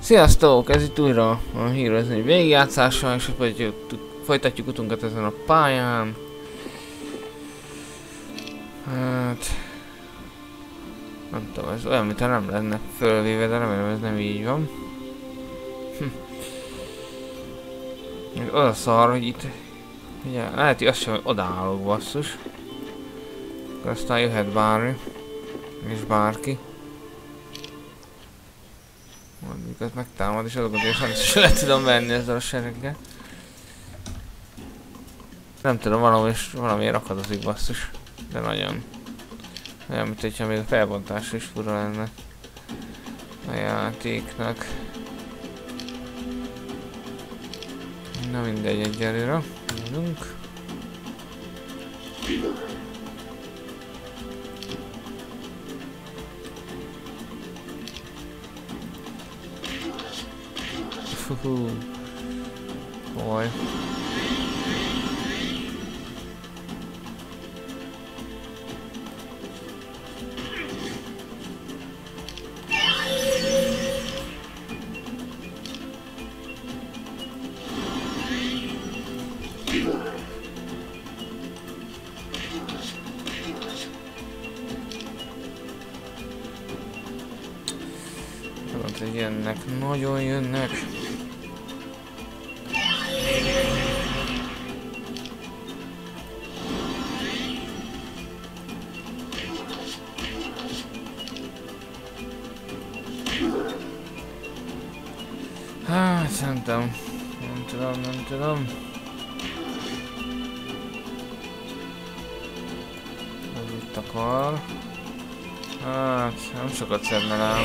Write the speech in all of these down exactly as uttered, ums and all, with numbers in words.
Sziasztok! Ez itt újra a Heroes négy végigjátszása, és folytatjuk, folytatjuk utunkat ezen a pályán. Hát... Nem tudom, ez olyan, mintha nem lenne fölvéve, de remélem ez nem így van. Hm. Az a szar, hogy itt... Ugye, lehet, hogy azt sem, hogy odaállok basszus. Akkor aztán jöhet bármi. És bárki. Majd mikor megtámad, és azokat és is le tudom venni ezzel a sereggel. Nem tudom, valami, valamiért akadozik basszus. De nagyon. Olyan, mint hogyha még a felbontás is fura lenne a játéknak. Na mindegy, egyelőre. Mondunk. Fuhu. Oj. Jönnek, nagyon jönnek. Hát, szerintem, nem tudom, nem tudom. Ez itt akar. Hát, nem sokat szedne rám.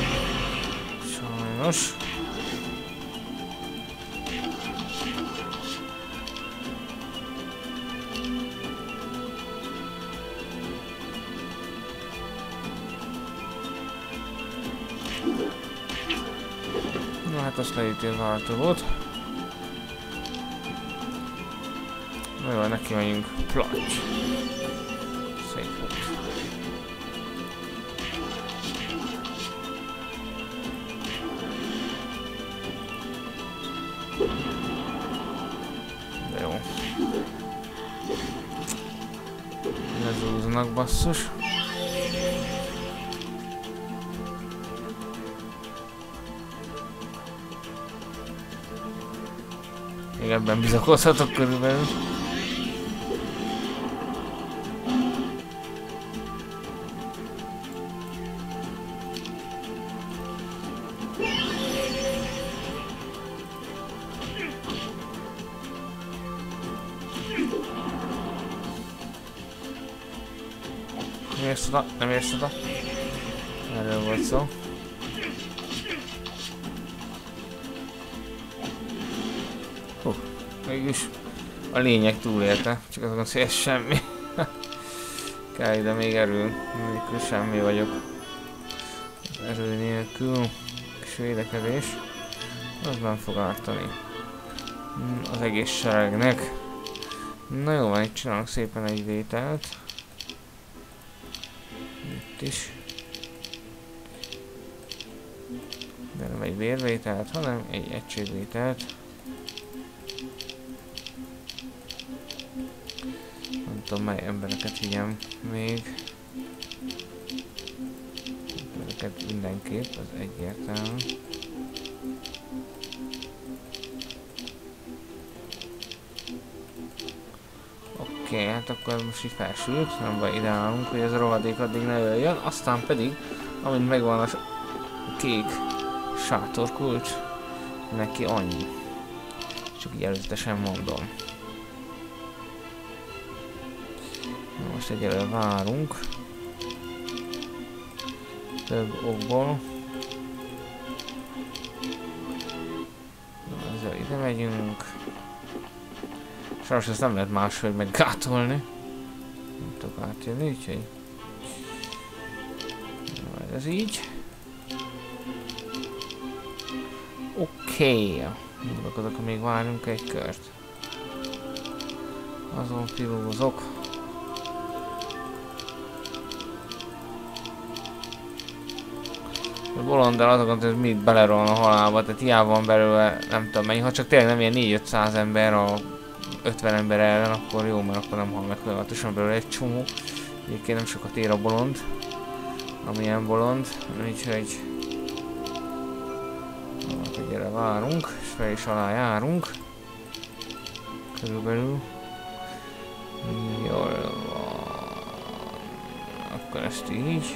Sajnos. Na hát azt leüti az váltót. Na jó, neki megyünk. Placs. Szép volt. De jó. Lezúznak basszus. Még ebben bizakodhatok körülbelül. Nem érsz oda, nem érsz oda. Erről volt szó. Hú, mégis a lényeg túlélte, csak azon széles semmi. Kell ide még erő, nélkül semmi vagyok. Az erő nélkül, kis védekezés, az nem fog ártani az egész seregnek. Na jó, van, itt csinálunk szépen egy vételt. Itt is. De nem egy vérvételt, hanem egy egységvételt. Nem tudom, mely embereket vigyem még. Embereket mindenképp, az egyértelmű. Oké, okay, hát akkor most így felsült, nem baj, ide állunk, hogy ez a rohadék addig ne jöjjön, aztán pedig, amint megvan a kék sátorkulcs, neki annyi. Csak így előzetesen mondom. Na most egyelőre várunk. Több okból. Na, ezzel ide megyünk. Sajnos ezt nem lehet máshogy meggátolni. Nem tudok átjönni, úgyhogy... Majd ez így. Oké. Okay. Gondolkodok, még várjunk egy kört. Azon filózok. A bolonddal azokat, hogy mit belerol a halálba, tehát hiába van belőle nem tudom mennyi, ha csak tényleg nem ilyen négy-ötszáz ember a ötven ember ellen, akkor jó, mert akkor nem hal meg folyamatosan belőle egy csomó. Egyébként nem sokat ér a bolond, amilyen bolond, úgyhogy hát gyere, várunk, és fel is alá járunk. Körülbelül. Jól van. Akkor ezt így.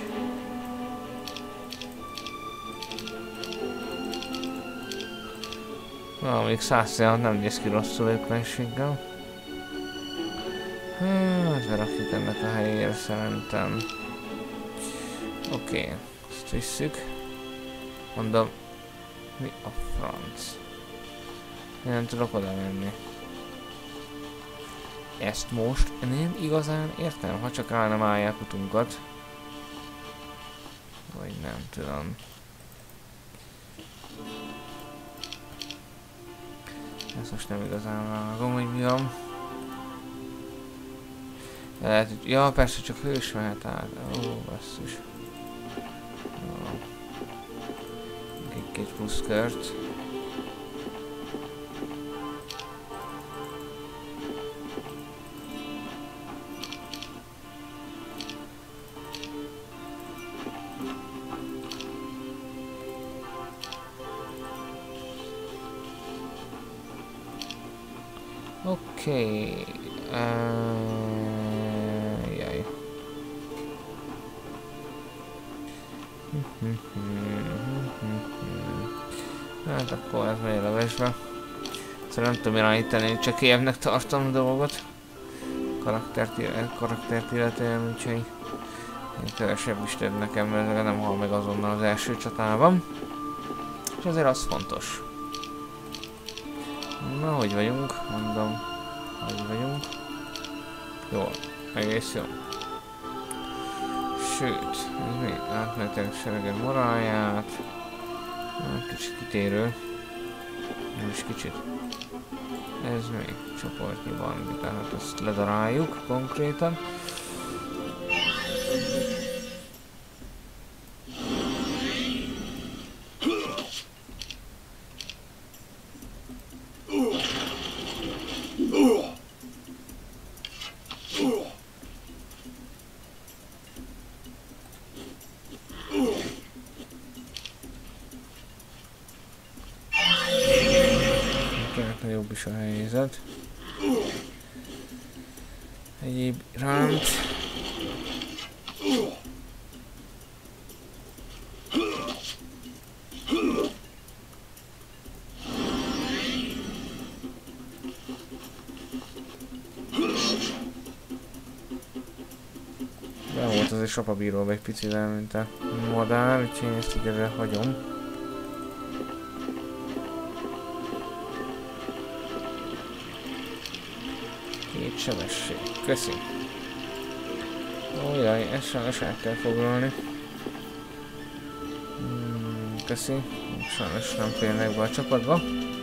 Na, még száz nem néz ki rosszul éppenséggel. Hát, berakjuk ennek a helyére szerintem. Oké, okay, ezt visszük. Mondom, mi a franc? Én nem tudok oda menni. Ezt most nem igazán értem, ha csak el nem állják utunkat. Vagy nem tudom. Ezt most nem igazán vágom, hogy mi van. Lehet, hogy... Ja, persze, csak hős mehet át. Ó, basszus. Két plusz kört. Oké. Okay. Uh, jaj. Hát akkor ez megy levesbe. Szóval nem tudom irányítani, csak éjemnek tartom a dolgot. Karaktert, karaktert illetően, úgyhogy kevesebb is több nekem, mert nem hal meg azonnal az első csatában. És azért az fontos. Na, hogy vagyunk? Mondom, hogy vagyunk. Jól, egész jó. Sőt, ez mi? Átmenetek sereged morálját. Kicsit kitérő. Nem is kicsit. Ez mi? Csoportnyi van, tehát azt ledaráljuk konkrétan. Jobb is a helyzet. Egyéb iránt. De volt azért sapabíróbb egy picivel, mint a modál, úgyhogy én ezt így ezzel hagyom. Két sebesség. Köszi. Ó jaj, ezt sajnos el kell foglalni. Hmm, köszi. Sajnos nem férnek be a csapatba.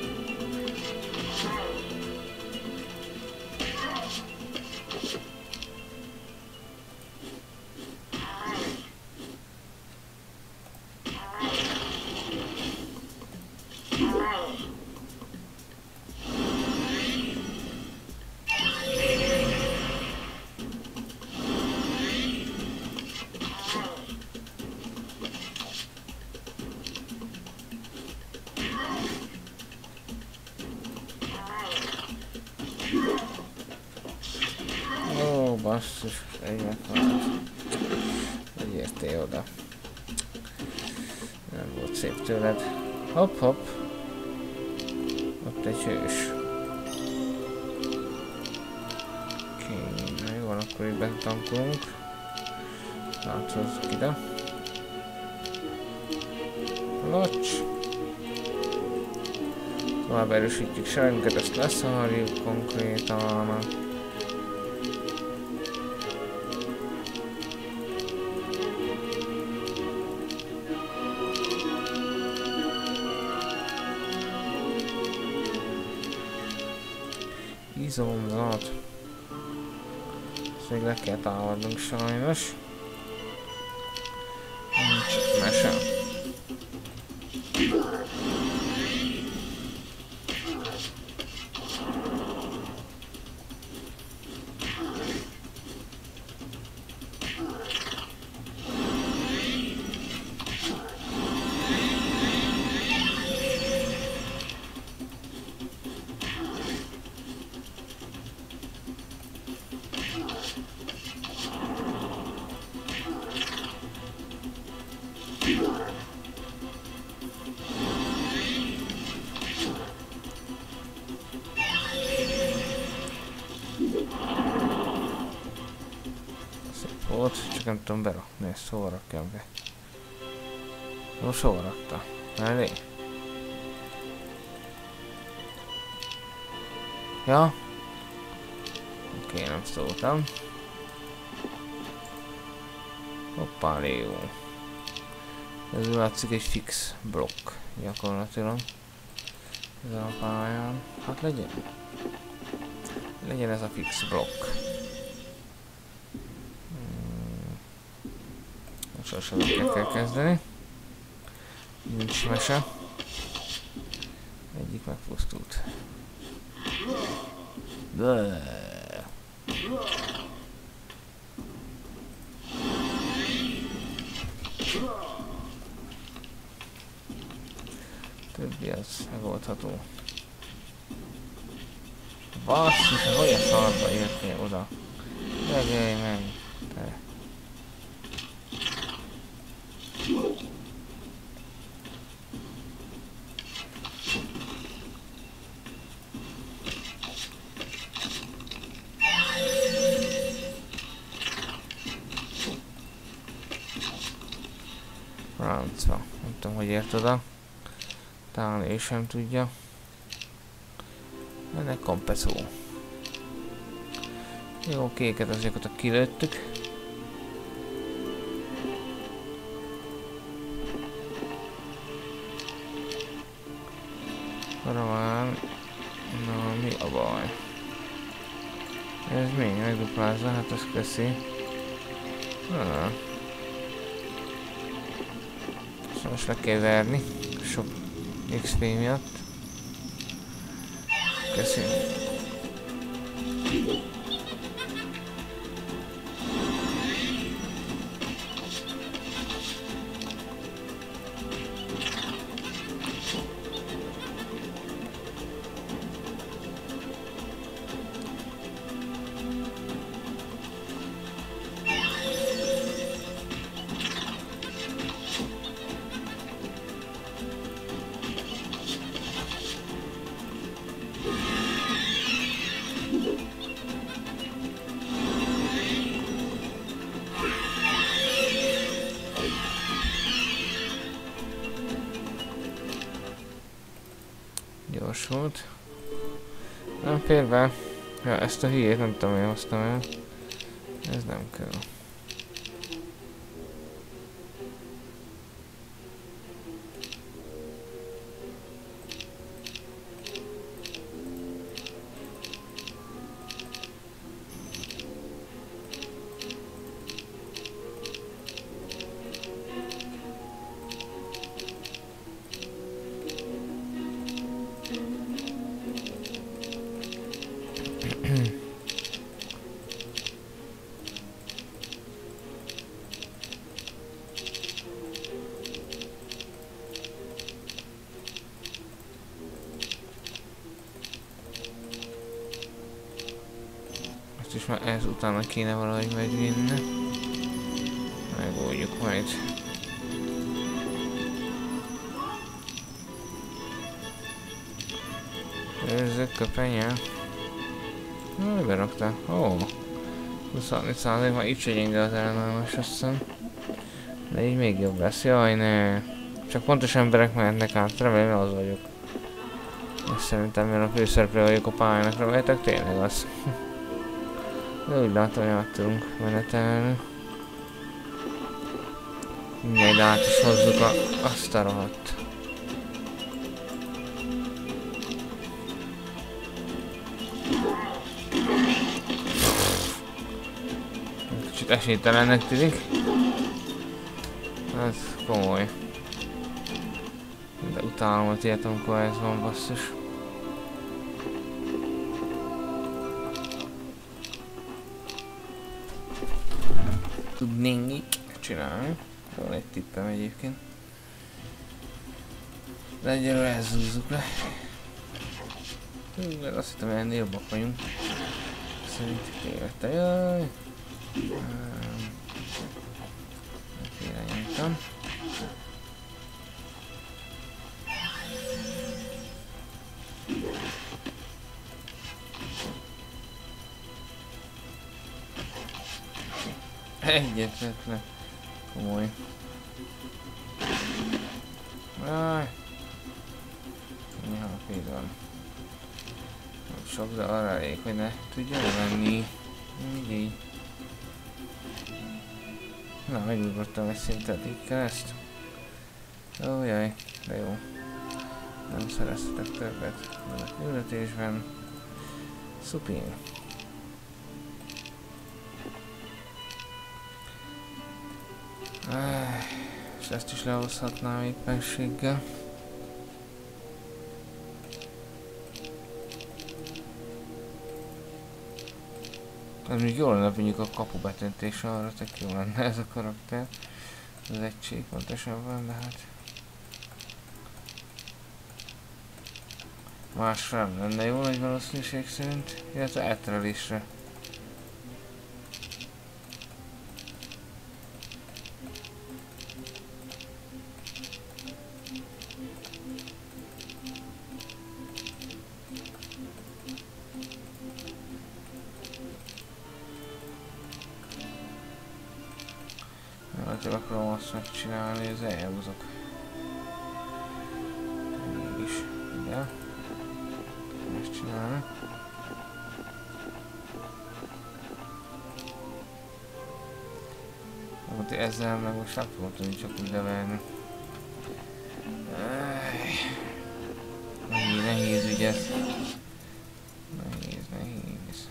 Basszus, egy meghalt. Hogy értél oda? Nem volt szép tőled. Hopp, hopp. Ott egy hős. Oké, okay, jó van, akkor így betankolunk. Látszott ide. Locs. Tovább erősítjük seregünket, ezt leszarjuk konkrétan. Izomzat. Ezt még le kell támadnunk sajnos. Nincs mese. csak nem tudom berakni, ezt hova rakjam be. Most hova rakta? Elé? Ja? Oké, nem szóltam. Hoppá, jó. Ez látszik egy fix blokk, gyakorlatilag. Ezen a pályán. Hát legyen. Legyen ez a fix blokk. Hmm. Sosem kell kezdeni. Nincs mese. Egyik megpusztult. De. Többi az megoldható. Basszus, hogy olyan szarba értél oda. Legjelj meg. Te. Francba. Nem tudom, hogy ért oda. Talán ő sem tudja. Ennek kompeszó. Jó, kéket azokat kilőttük. Karaván. Na, mi a baj? Ez mi? Megduplázza? Hát azt köszi. Na. Szóval most le kell verni. Sok iksz pé miatt. Köszi. Gyors volt. Nem fér be. Ja, ezt a hülyét nem tudom, én hoztam el. Ez nem kell. És már ez utána kéne valahogy megvinni. Megoldjuk majd. Őrzök köpenye. Na, berakták. Ó. huszonöt százalék már így se gyenge az ellenállás, azt hiszem. De így még jobb lesz. Jaj, ne. Csak pontos emberek mehetnek át. Remélem az vagyok. És szerintem mivel a főszereplő vagyok a pályának, reméltek tényleg az. De úgy látom, hogy át tudunk menetelni. Mindjárt át is hozzuk a, azt a rohadt. Kicsit esélytelennek tűnik. Ez komoly. De utálom a ilyet, amikor ez van, basszus. Tudnénk csinálni. Van egy tippem egyébként. De egyelőre ezt húzzuk le. Hú, mert azt hittem, hogy ennél jobbak vagyunk. Szerint tévedte, jaj. Irányítom. Egyetlen. Komoly. Áj. Ja, például. Nem sok, de arra elég, hogy ne tudja menni. Mindig. Na, megugrottam egy szintet, így kell ezt. Ó, jaj, de jó. Nem szereztetek többet. A küldetésben. Szupin. És ezt is lehozhatnám éppenséggel. Ez még jól lenne, mondjuk a kapubetöntése, arra tök jó lenne ez a karakter. Az egység pontosabban, de hát... Másra nem lenne jó nagy valószínűség szerint, illetve elterelésre. Csak akarom azt megcsinálni, ez elhúzok. Mégis, igen. Ezt csinálni. Akkor ezzel meg most nem fogom tudni csak úgy leverni. Nehéz, nehéz ügyet. Nehéz, nehéz.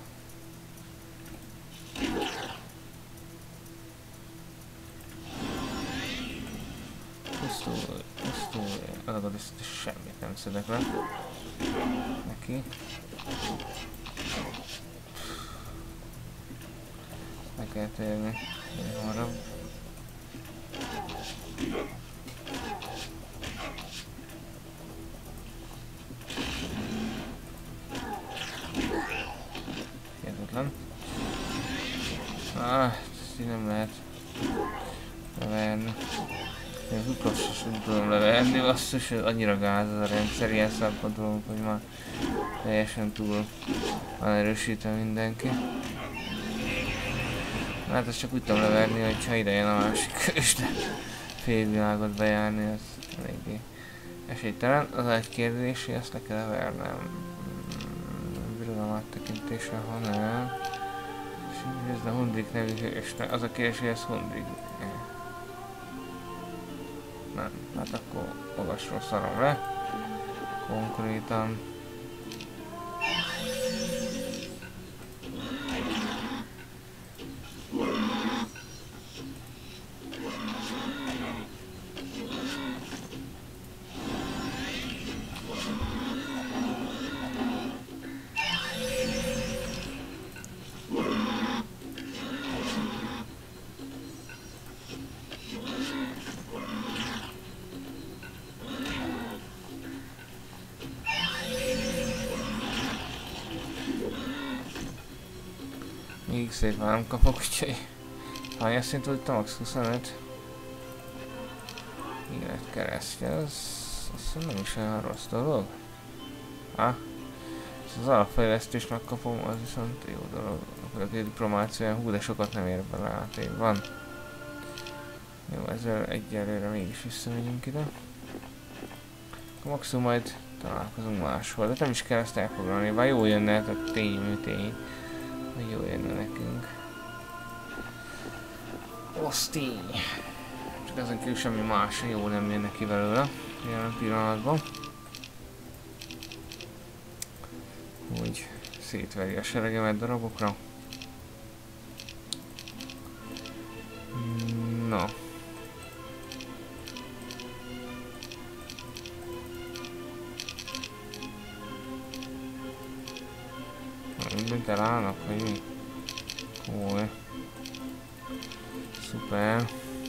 Pusztulj, pusztulj. Adagad ezt semmit nem szedek le. Neki. Le kell térni. Hamarabb. Hihetetlen. Ah, ezt így nem lehet leverni. Én Hukas is nem tudom leverni, basszus, hogy annyira gáz az a rendszer ilyen szempontból, hogy már teljesen túl van erősítve mindenki. Hát ezt csak úgy tudom leverni, hogyha ide jön a másik és de félvilágot bejárni, az eléggé esélytelen. Az egy kérdés, hogy ezt le kell vernem. Birodalom áttekintése, ha nem. És ez a Hundrik nevű hős, az a kérdés, hogy ez Hundrik. Nem, hát akkor magasról szarom le. Konkrétan. Még szép már nem kapok, úgyhogy hányas szint tudtam, max huszonöt. Életkeresztje, az azt nem is olyan rossz dolog. Ha? Az alapfejlesztést megkapom, az viszont jó dolog. Akkor a diplomácia, hú, de sokat nem ér bele át, van. Jó, ezzel egyelőre mégis visszamegyünk ide. Akkor maximum majd találkozunk máshol, de nem is kell ezt elfoglalni, bár jó jönne, tehát tény, tény. Hogy jó jönne nekünk. Az tény. Csak ezen kívül semmi más jó nem jön neki belőle jelen pillanatban. Úgy szétveri a seregemet darabokra. Na. Mindent elállnak, hogy mi? Komoly. Szuper.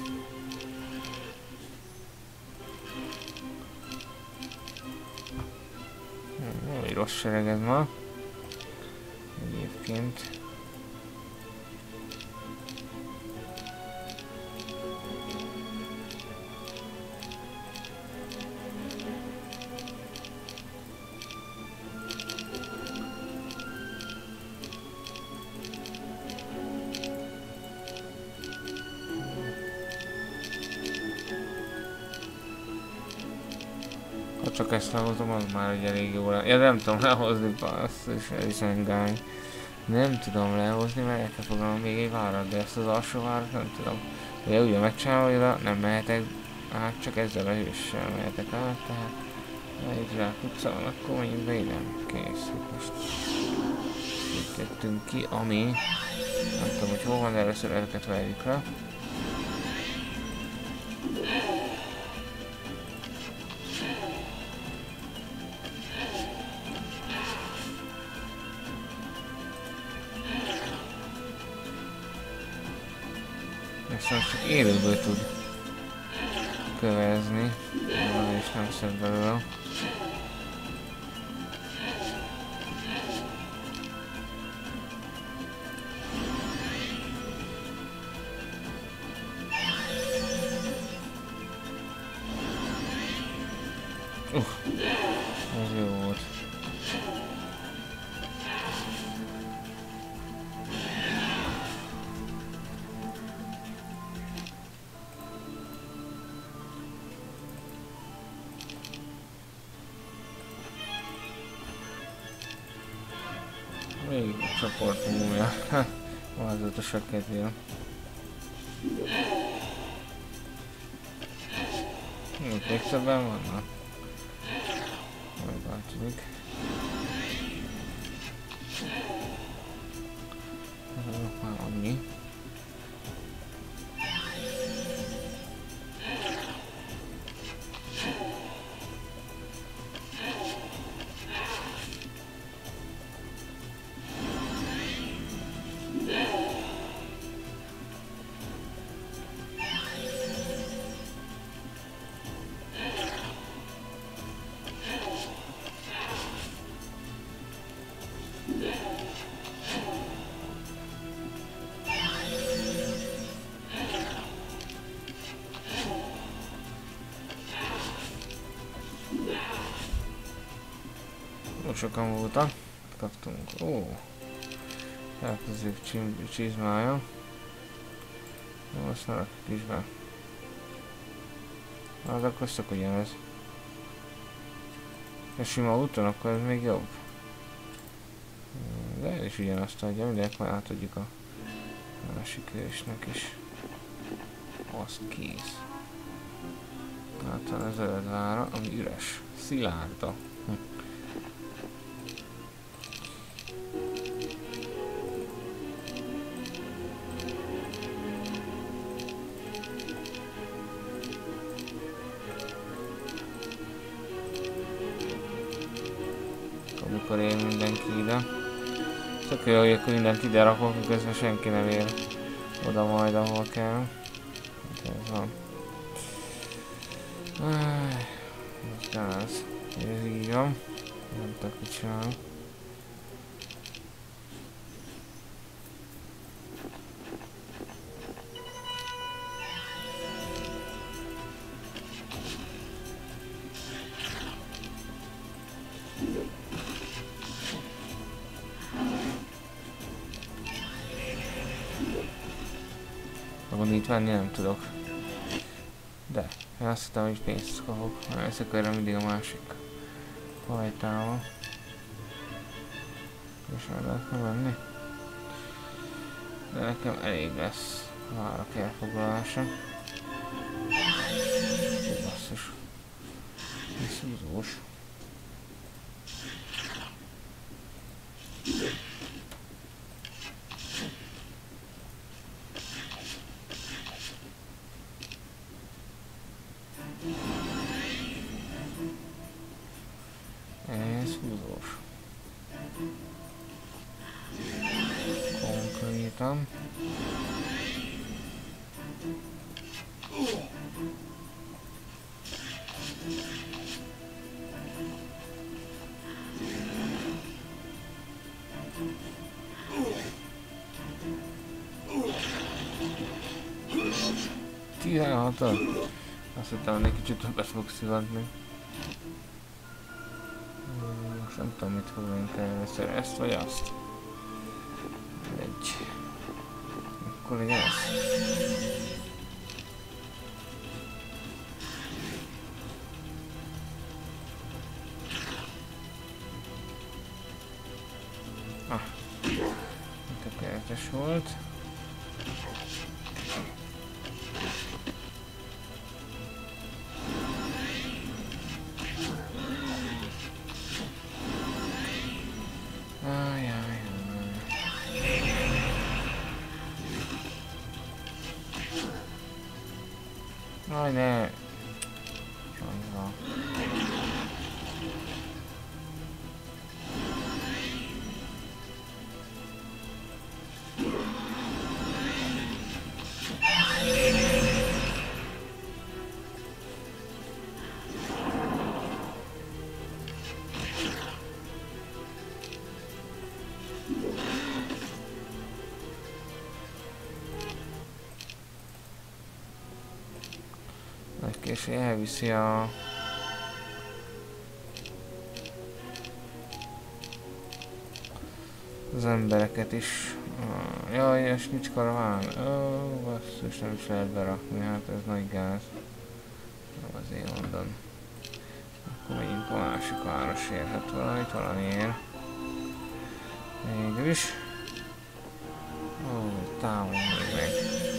Jó, egy rossz sereged ma. Egyébként. csak ezt lehozom, az már egy elég jó lenne. Ja, nem tudom lehozni, basszus, ez is engány. Nem tudom lehozni, mert el kell foglalom még egy várat, de ezt az alsó várat nem tudom. De ugye megcsinálva, nem mehetek át, csak ezzel a hőssel mehetek át, tehát ha egy zsákutca van, akkor mondjuk be ide. Kész, most itt jöttünk ki, ami nem tudom, hogy hol van, de először ezeket várjuk rá. Viszont csak élőből tud kövezni, és nem szed belőle. Uh, ez jó volt. Még a csoport múlja. Változatosak kedvél. Még még többen vannak. Majd változik. Már annyi. Sokan voltak, kaptunk, ó, elkezdők csizmája, no, azt ne rakjuk is be, az akkor csak ugyanez, a sima úton, akkor ez még jobb, de el is ugyanazt adja, mindenek már átadjuk a másik hősnek is, az kész, hát van az eredvára, ami üres, szilárda. Hm. Amikor ér mindenki ide. Tök jó, hogy akkor mindent ide rakok, közben senki nem ér oda majd, ahol kell. Ez van. Ez gáz. Ez így van. Nem tudok mit csinálni. Itt venni nem tudok. De, én azt hittem, hogy pénzt kapok. Ezt akarja mindig a másik hajtával. És már lehetne menni. De nekem elég lesz a várak elfoglalása. Basszus. Ez húzós. Ez húzós. Konkrétan. tizenhat-at? Azt hittem, hogy egy kicsit többet fog szivatni. Most nem tudom, mit fogunk először, ezt vagy azt. Egy. Akkor legyen ez. tökéletes volt. Ajaj. Aj, ne! Csonyva. És elviszi a... az embereket is. Uh, jaj, és nincs karaván. Ó, oh, basszus, nem is lehet berakni, hát ez nagy gáz. Jó, azért mondom. Akkor megyünk a másik városért, hát valamit valamiért. Mégis. Ó, oh, távol még meg.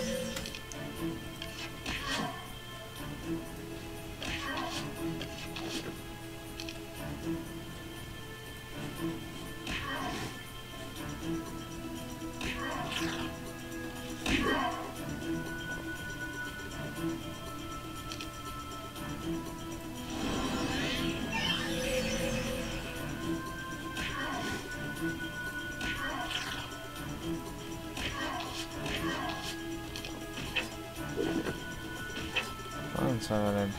Francia veled.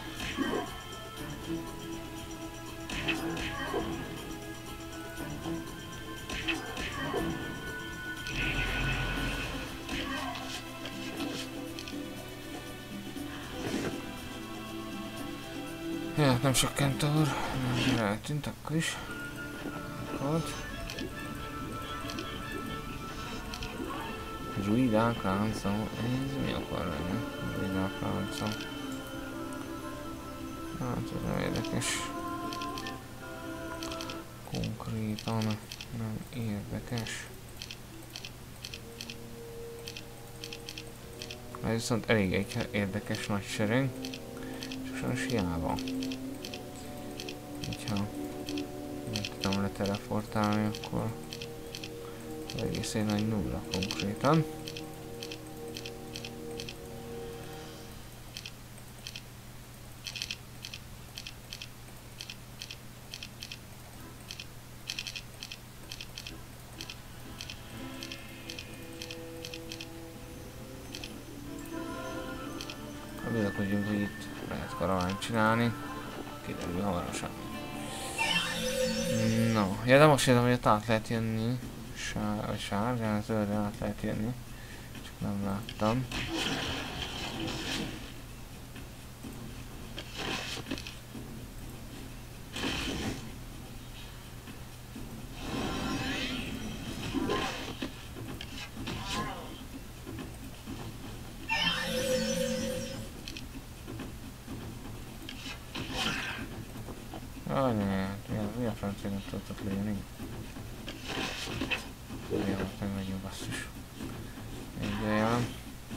Ja, nem sok kentor, eltűnt akkor is. Ott. Ruida Franca, ez mi akar lenni? Ruida Franca. Hát ez nem érdekes. Konkrétan nem érdekes. Ez viszont elég egy érdekes nagy sereg. És sajnos hiába. Hogyha nem tudom leteleportálni, akkor egész egy nagy nulla konkrétan. Bizakodjunk, hogy itt lehet karaványt csinálni. Kiderül hamarosan. No, ja, de most értem, hogy ott át lehet jönni. Sár, vagy sárgán, zöldre át lehet jönni. Csak nem láttam. Jaj, ne, mi a franciának tudtok lőni? Jó, megmegyünk basszus. Így olyan.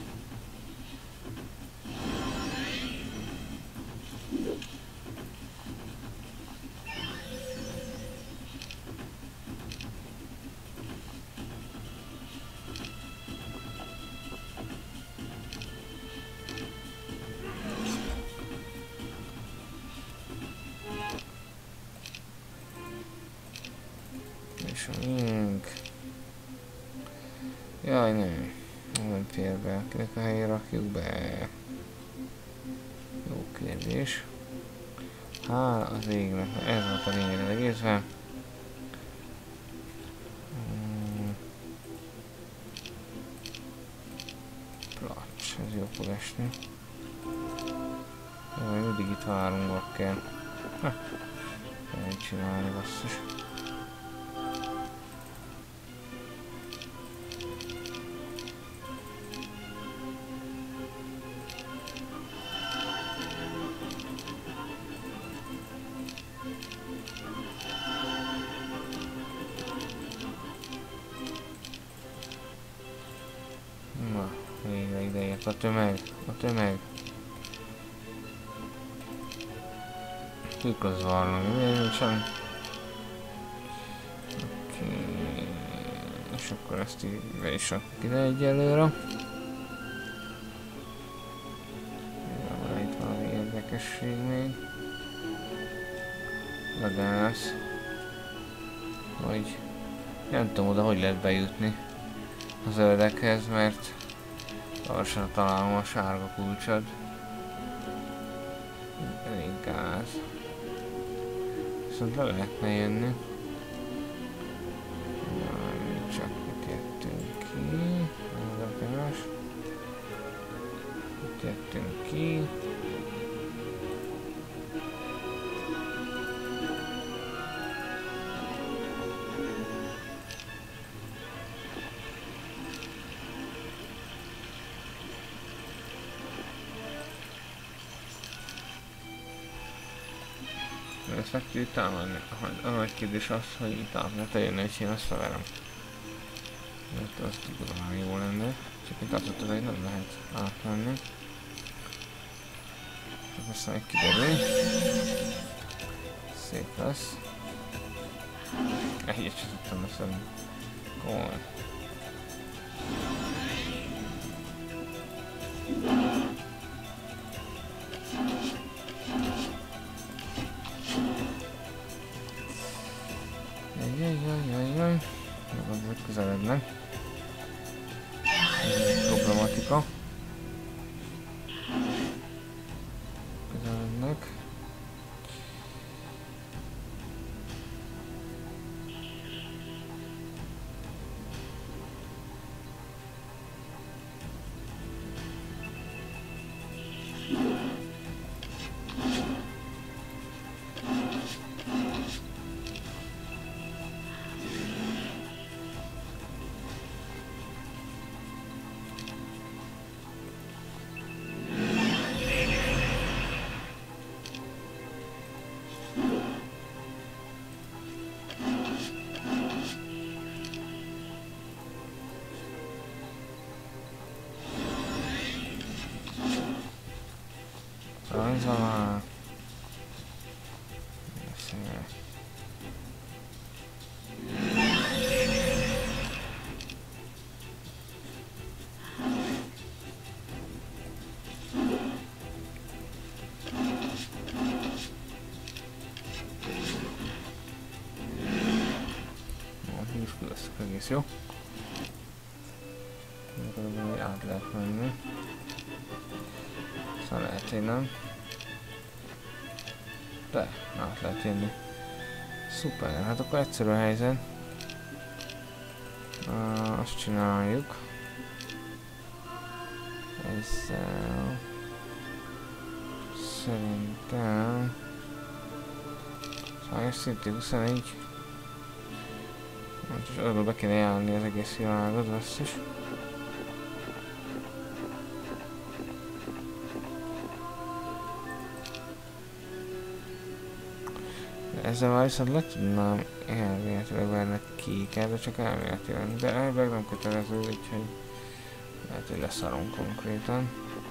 És mink. Jaj, nem. Nem fér be. Kinek a helyére rakjuk be? Jó kérdés. Hála az égnek. Ez volt a lényeg az egészben. Hmm. Placs, ez jó fog esni. Jaj, mindig itt várunk kell. Ha, kell csinálni basszus. ott a tömeg, a tömeg. Kik az valami, nincsen. Oké. És akkor ezt így be is rakjuk ide egyelőre. Van itt valami érdekesség még. Legász. Vagy... nem tudom oda hogy lehet bejutni a zöldekhez, mert lassan találom a sárga kulcsot. Elég gáz. Viszont le lehetne jönni. Csak itt jöttünk ki. Érdekes. Itt jöttünk ki. Ezt meg tudjuk támadni. A nagy kérdés az, hogy itt átmete jönne, és én azt felverem. Mert azt tudom, hogy jó lenne. Csak itt átmete, hogy nem lehet átmenni. Aztán meg kiderül. Szép lesz. Egyet sem tudtam beszélni. Komoly. Jajjajjajjaj, meg közelednek. Problematika. Közelednek. Rajzolá. Szépen. Húskül lesz egész jó. Akkor át lehet menni. Szóval lehet, hogy nem. De, át lehet jönni. Szuper, hát akkor egyszerű a helyzet. Uh, azt csináljuk. Ezzel... Szerintem... Szóval szintén huszonegy. Hát és arról be kéne járni az egész világot, azt is. Ezzel már viszont le tudnám elméletileg venni kéket, de csak elméletileg. De elvileg nem kötelező, úgyhogy lehet, hogy leszarom konkrétan.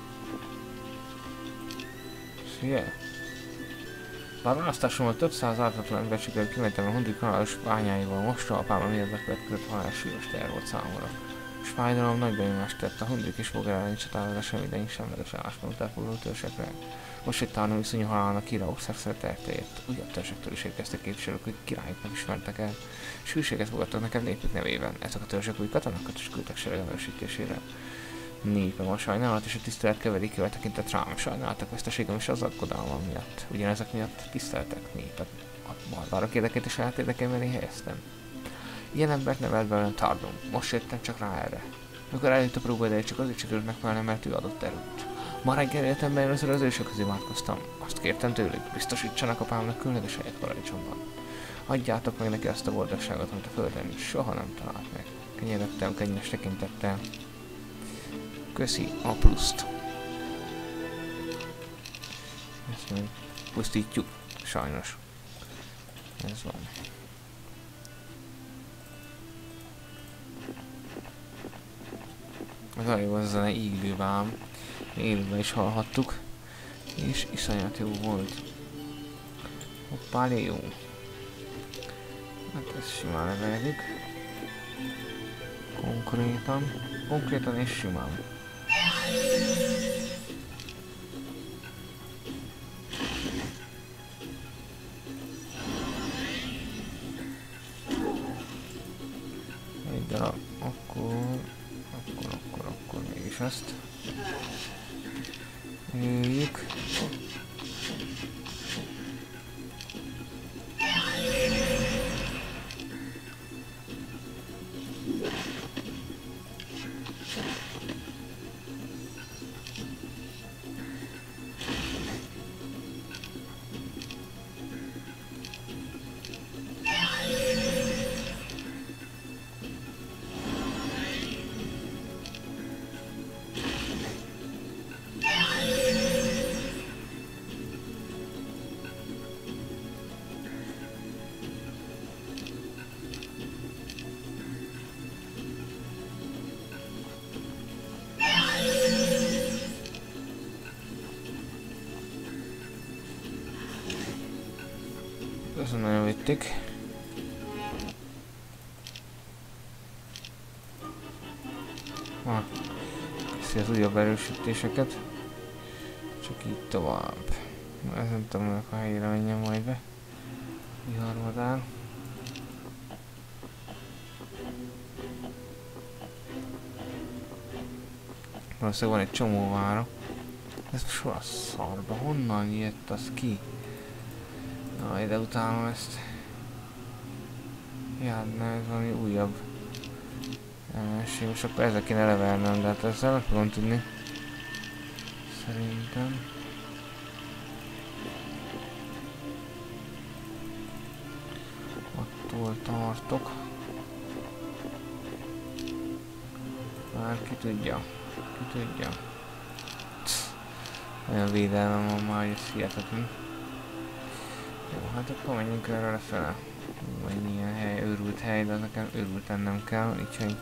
Szia! Bár választásommal több száz ártatlan ember sikerült kimentem a Hundrik halálos bányáival, most a apám a miért bekövetkezett halál súlyos teher volt számomra. És fájdalom nagy benyomást tett, a Hundrik és Vogel elleni csatára sem ideig semleges álláspontot elfoglaló törzsekre. Most egy tárnó viszonyú halálnak királyok szerszerete ért. Újabb törzsektől is érkeztek képviselők, hogy királyoknak ismertek el, és hűséget fogadtak nekem népük nevében. Ezek a törzsek új katonákat is küldtek sereg erősítésére. Népem a sajnálat és a tisztelet keverékével tekintett rám, sajnáltak veszteségem és az aggodalmam miatt. Ugyanezek miatt tiszteltek népet. A barbárok érdekét és saját érdekeim elé helyeztem. Ilyen embert nevelt belőlem Tardum. Most jöttem csak rá erre. Mikor eljött a próbaidejét, csak azért sikerült megfelelni, mert ő adott erőt. Ma reggel életemben először az ősök közé imádkoztam. Azt kértem tőlük, biztosítsanak apámnak különleges helyet paradicsomban. Adjátok meg neki azt a boldogságot, amit a földön soha nem talált meg. Kenyerögtem könnyes tekintettel. Köszi a pluszt. Ezt még pusztítjuk, sajnos. Ez van. Az jó az zene élőben ám. Élőben is hallhattuk. És iszonyat jó volt. Hoppá, jó. Hát ezt simán leveljük. Konkrétan. Konkrétan és simán. Egy darab. Akkor... Akkor, akkor, akkor mégis ezt. Jöjjük. Azon nagyon vitték. Ah, teszi az újabb erősítéseket. Csak így tovább. Na, ez nem tudom, hogy a helyére menjen majd be. Viharmadán. Valószínűleg van egy csomó vára. Ez most hol a szarba? Honnan jött az ki? Na, ide utálom ezt. Ja, ne, ez valami újabb ellenség. Most akkor ezzel kéne levernem, de hát ezzel nem fogom tudni. Szerintem. Attól tartok. Már ki tudja. Ki tudja. Olyan védelmem van már, hogy ez hihetetlen. Jó, hát akkor menjünk erre lefele. Vagy milyen hely, őrült hely, de nekem őrülten nem kell, úgyhogy...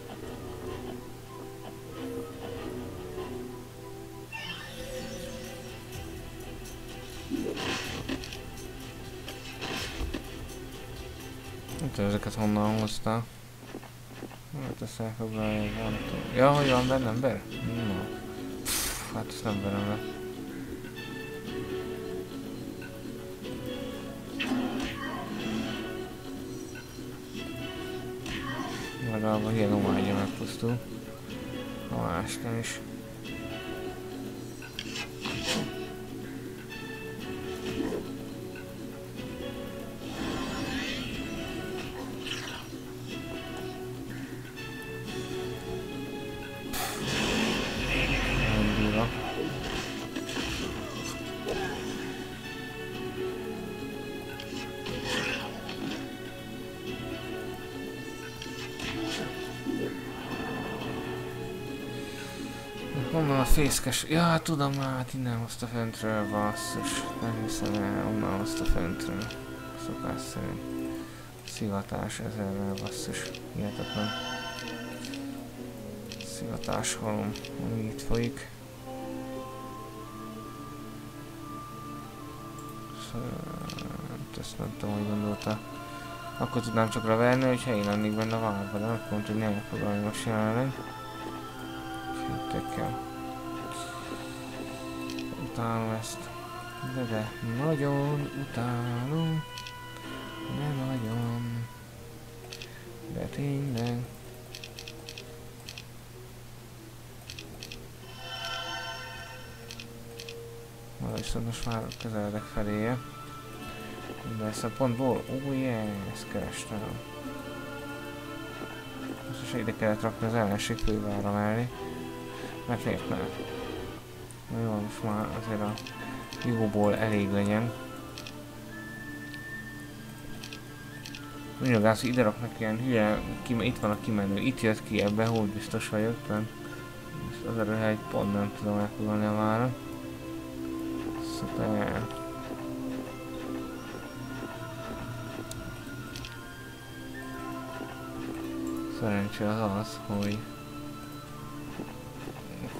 Nem tudom, ezeket honnan hoztál. Hát ezt elfoglalja, van tudom. Ja, hogy van benne ember? No. Pff, hát ezt nem verem le. Legalább a hielomágya megpusztul. Ha más nem is. Onnan a fészkes... Ja, hát tudom már, hát innen hozta föntről, basszus. Nem hiszem el, onnan hozta föntről. Szokás szerint. Szivatás ezerrel, basszus. Hihetetlen. Szivatás halom, ami itt folyik. Ezt nem tudom, hogy gondolta. Akkor tudnám csak raverni, hogyha én lennék benne a várba, de akkor nem tudni elfogadni most jelenleg. Hittekkel. Utálom ezt. De de nagyon utálom. De nagyon. De tényleg. Már viszont most már közeledek feléje. De ezt a pontból, ó yeah, ezt kerestem. Most is ide kellett rakni az ellenség fővára mellé. Mert miért nem? Na jó, most már azért a jóból elég legyen. Mindjárt hogy ide raknak ilyen hülye, kime, itt van a kimenő, itt jött ki ebbe, hogy biztos vagyok, tehát az erőhelyt pont nem tudom elfoglalni a vára. Szuper. Szerencsé az az, hogy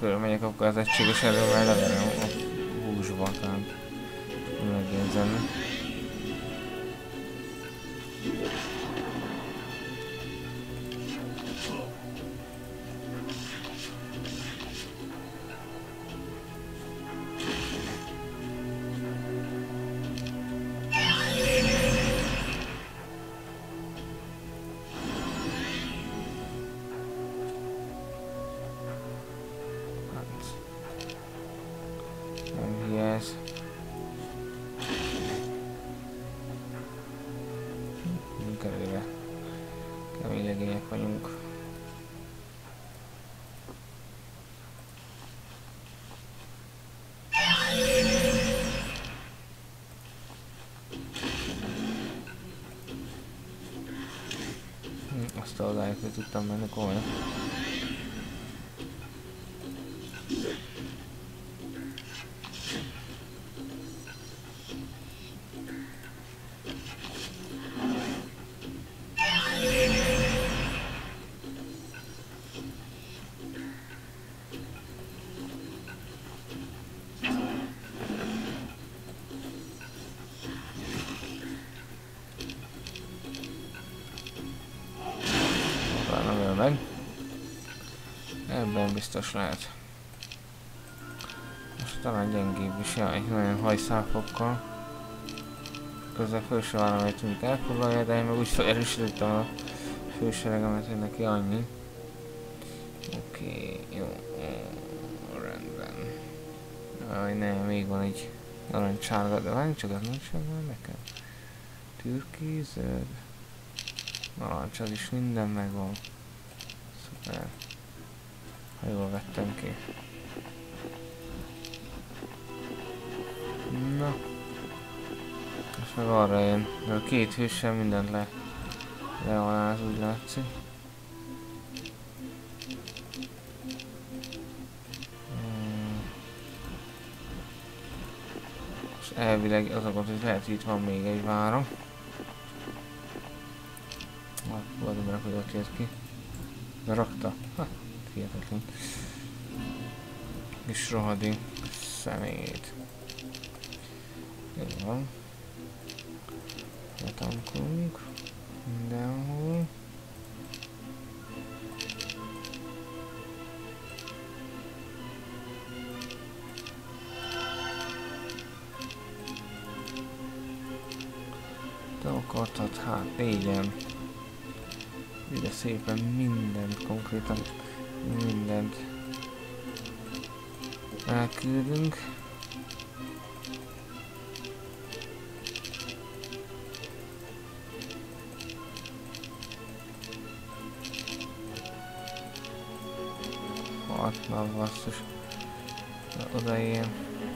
körülmegyek, akkor az egységes erővel leverem a húsba, tehát megérzem. Azt odáig, hogy tudtam menni komolyan. Meg. Ebben biztos lehet. Most talán gyengébb is, jaj, nagyon hajszálfokkal. Közben főse valamelyet tűnik elfoglalja, de én meg úgy erősítettem a főseregemet, hogy neki annyi. Oké, okay, jó, ó, rendben. Jaj, nem, még van egy narancsárga, de várj csak, az nem sem van nekem. Türkizöld. Narancs, az is minden megvan. Szuper. Ha jól vettem ki. Na. Most meg arra jön. De a két hőssel mindent le... le van az, úgy látszik. Hmm. És elvileg azokat, hogy lehet, hogy itt van még egy vára. Vagy nem hogy ott jött ki. De rakta. Ha, hihetetlen. És rohadék szemét. Jó van. Letankolunk. Mindenhol. Te akartad, hát négyen. Ide szépen mindent, konkrétan mindent elküldünk. Hát, na basszus. Oda ilyen.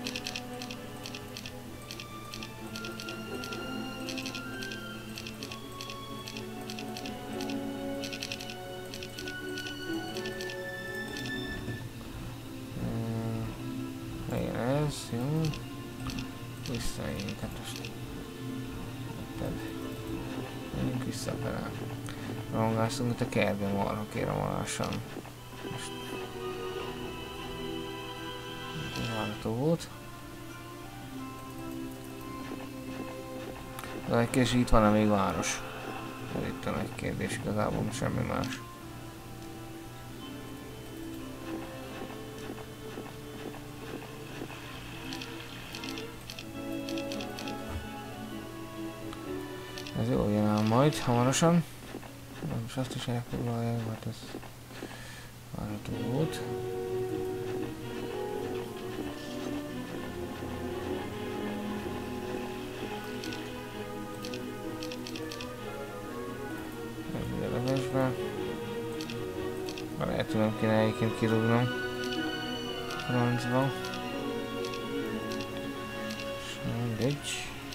Jó. Visszaéljünk, hát most... Menjünk visszafele. Rohangászunk itt a kertben marha kéramalásan. Most... Várható volt. De egy kés itt van-e még város? Ez itt a nagy kérdés, igazából semmi más. Ez jól jön ám majd, hamarosan. Most azt is elfoglalja, mert ez várható volt. Ide levesbe. Lehet, hogy nem kéne egyébként kirúgnom. Francba. És mindegy.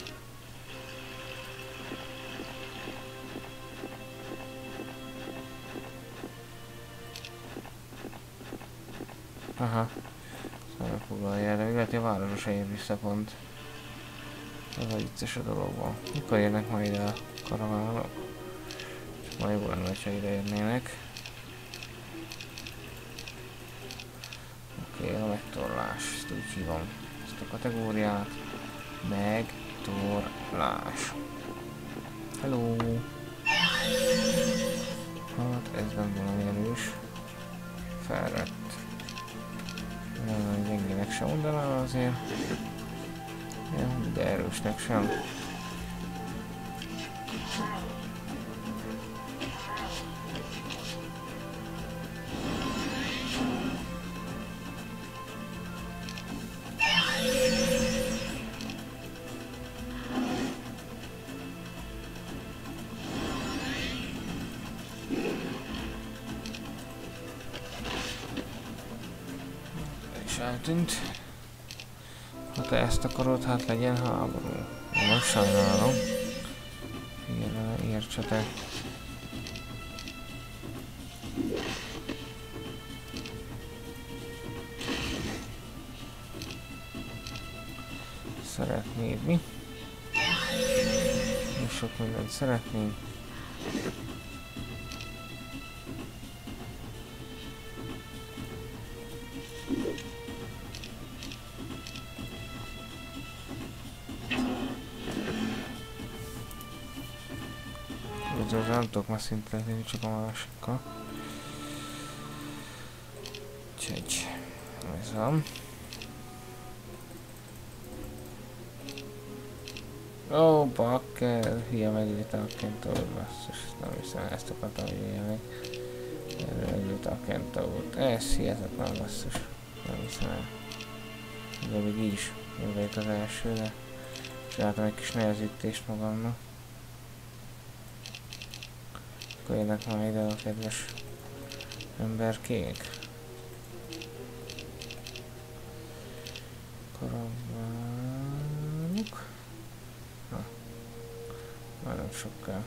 Aha, szóval foglalja el, de még lehet, hogy a városra se ér vissza pont. Ez a vicces a dologban. Mikor érnek majd ide a karavánok? Csak majd jó lenne, ha ide érnének. Fél megtorlás, ezt úgy hívom. Ezt a kategóriát. Megtorlás. Hello! Hát ez nem valami erős. Felrett. Nem gyengének sem mondanám azért. Ja, de erősnek sem. Eltűnt. Ha te ezt akarod, hát legyen háború. Nem sajnálom. Igen, értsetek. Szeretnéd mi? Mi sok mindent szeretnénk. Nem tudok már szintre lenni, csak a másikkal. Úgyhogy ez van. Ó, oh, bakker, hülye megülte a Kentaur, basszus, nem hiszem, ezt akartam, hogy hülye meg. Erről megülte a Kentaurt. Ez hihetetlen, basszus. Nem hiszem el. De még így is én vagyok az első, de csináltam egy kis nehezítést magamnak. Akkor jönnek már ide a kedves emberkék. Karavánok. Na, már nem sokkal.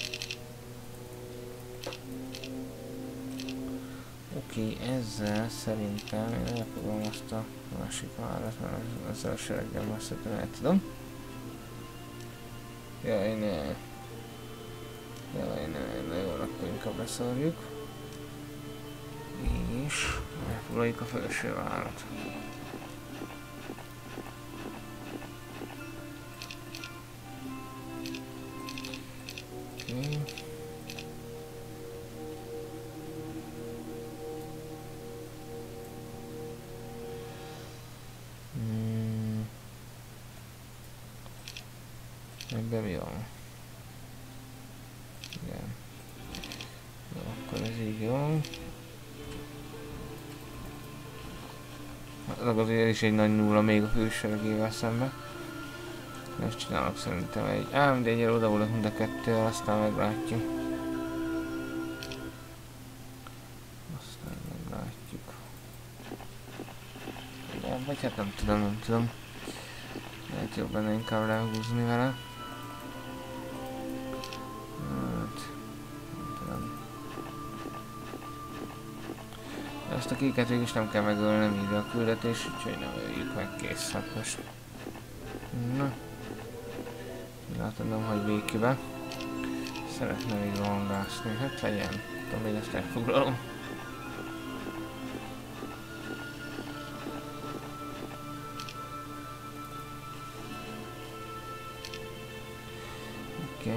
Oké, ezzel szerintem én elfogom azt a másik várat, mert ezzel a sereggel már szerintem el tudom. Jaj, ne. Jaj, ne, na jó, akkor inkább leszarjuk. És elfoglaljuk a felső várat. Oké. Hmm. Ebben mi van? Igen. Jó, akkor ez így jó. Hát azért is egy nagy nulla még a főseregével szemben. Ezt csinálok szerintem egy... Ám, de egyre oda volna mind a kettő, aztán meglátjuk. Aztán meglátjuk. Ja, vagy hát nem tudom, nem tudom. Lehet jobb benne inkább lehúzni vele. Ezt a kéket végül is nem kell megölni, nem ide a küldetés, úgyhogy nem öljük meg, kész. Hát most... Na. Látom, nem hagy békibe. Szeretne még rohangászni, hát legyen. Tudom, még ezt elfoglalom. Oké.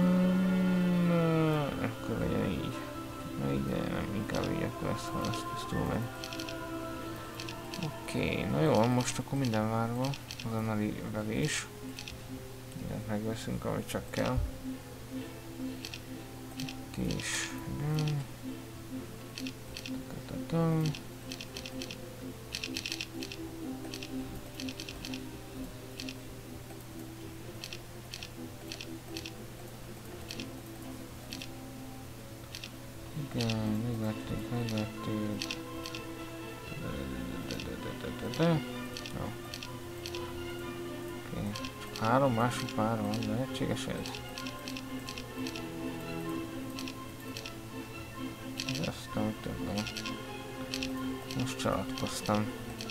Akkor legyen így. Na így, de nem, inkább így, akkor ezt van, ezt, ezt túl megy. Oké, na jó, most akkor minden várva. Azonnali vevés. Mindent megveszünk, ahogy csak kell. Itt is. Igen, megvettük, megvettük. Jó. Oké. Három másik pár van, lehetséges ez? Ezt nem tudom. Most csalatkoztam.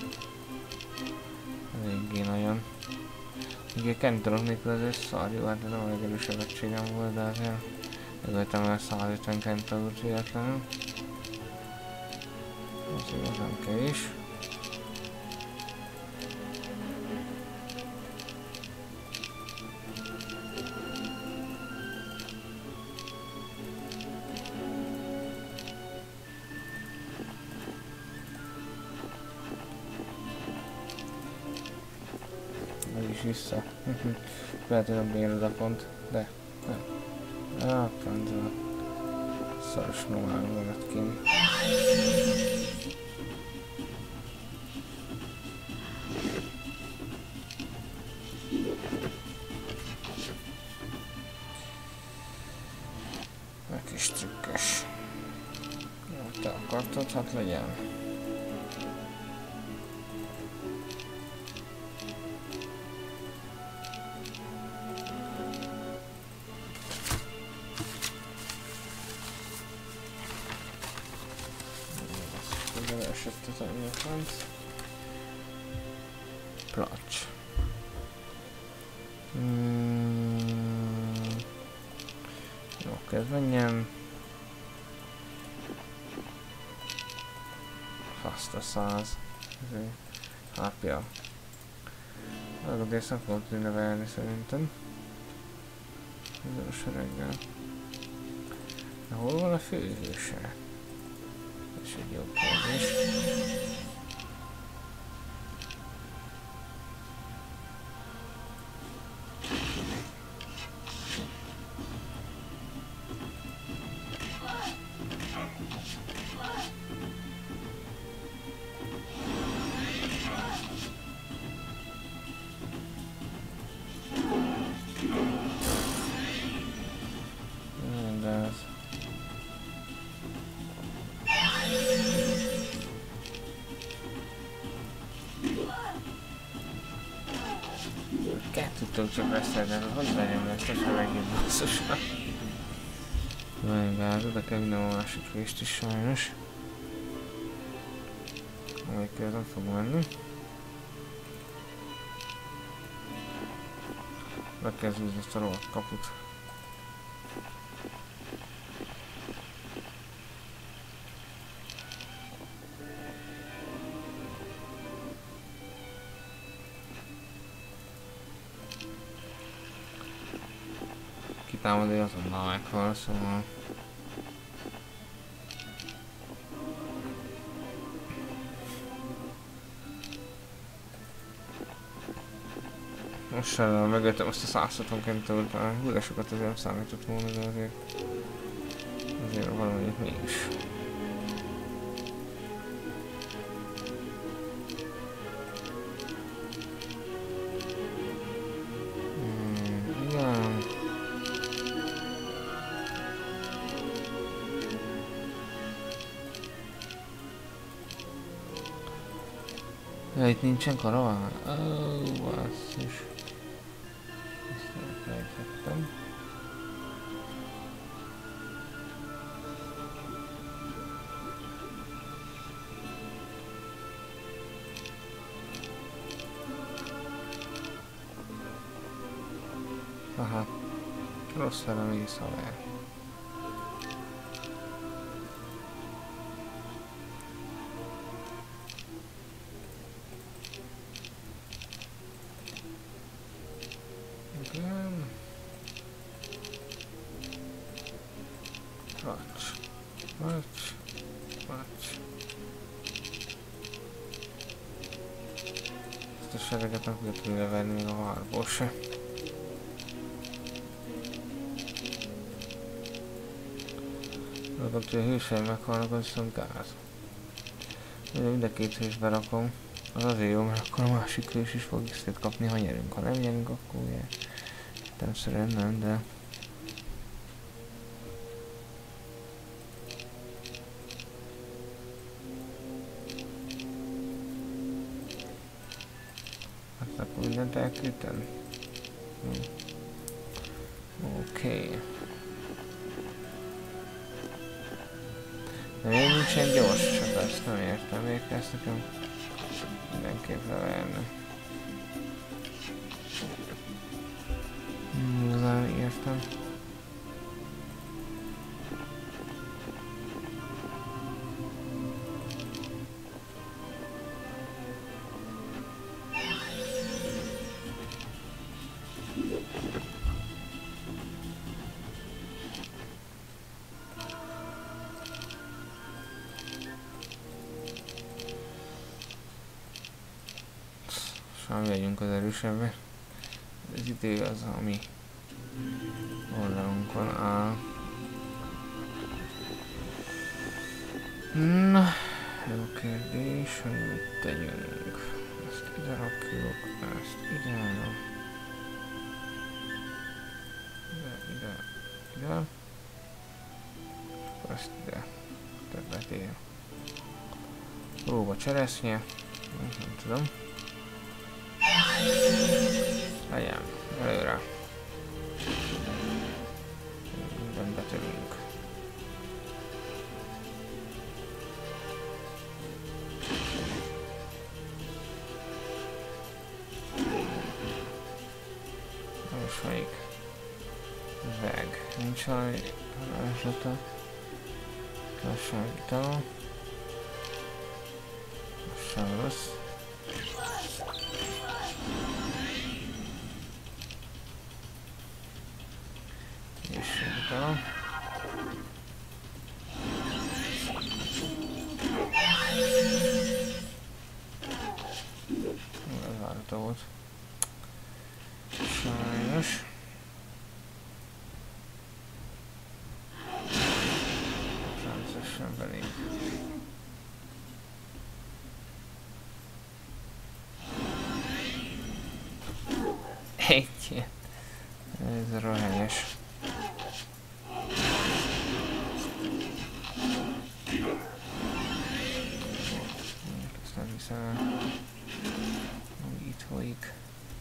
Eléggé nagyon. Ugye kentorok nélkül azért szar, jó, hát nem a legerősebb egységem volt, de azért megöltem el százötven kentaurt véletlenül. Az igazán kevés. is vissza. Lehet, hogy nem bírod a pont, de nem. Ah, francba. Szaros normál magad kint. Meg is trükkös. Jó, te akartad, hát legyen. Placs. Mm. Jó, kezd menjen. Fast a száz. Hápja. Algodész nem fogom tudni nevelni szerintem. Ezzel a sereggel. De hol van a főhőse? Ez egy jó kérdés. Tudtok csak beszélni, hogy vegyem ezt a seregét basszusan. Nagyon gáz, oda kell vinnem a másik részt is sajnos. Amelyikkel nem fog menni. Be kell zúzni ezt a rohadt kaput. Támadni azonnal meghal, szóval... Most sem megöltem azt a száz hatvankentől, húra sokat azért nem számított volna, de azért... Azért valamennyit mégis. Hmm, igen... Ja, itt nincsen karaván? Ó, basszus. Ezt elfelejtettem. Aha. Rossz vele mész haver. Watch, watch, watch. Ezt a sereget nem fogja tudni levenni még a várból se. Legalább, hogy a hőseim meghalnak, az viszont gáz. Mind a két hős berakom. Az azért jó, mert akkor a másik hős is fog visszét kapni, ha nyerünk. Ha nem nyerünk, akkor ugye természetesen nem, de... Hát akkor mindent elküldtem. Hm. Oké. Okay. De miért nincsen gyors, csak ezt nem értem, miért kell ezt nekem mindenképp leverni. Igazán értem. Sajnálom, legyünk az erősebbre. az idő az, ami oldalunkon áll. Na, jó kérdés, hogy mit tegyünk. Ezt ide rakjuk, ezt ide, ide, ide, ide. Akkor ezt ide többet ér. Próba cseresznye, nem tudom. Legyen, előre. Minden betörünk. Most melyik? Veg. Nincs valami varázslata. Lasságító. Lassan rossz. És utána. Ez várható volt. Sajnos. Rendszeresen belénk. Egy. Ez rohányos. Ezt nem hiszem el. Ami itt folyik.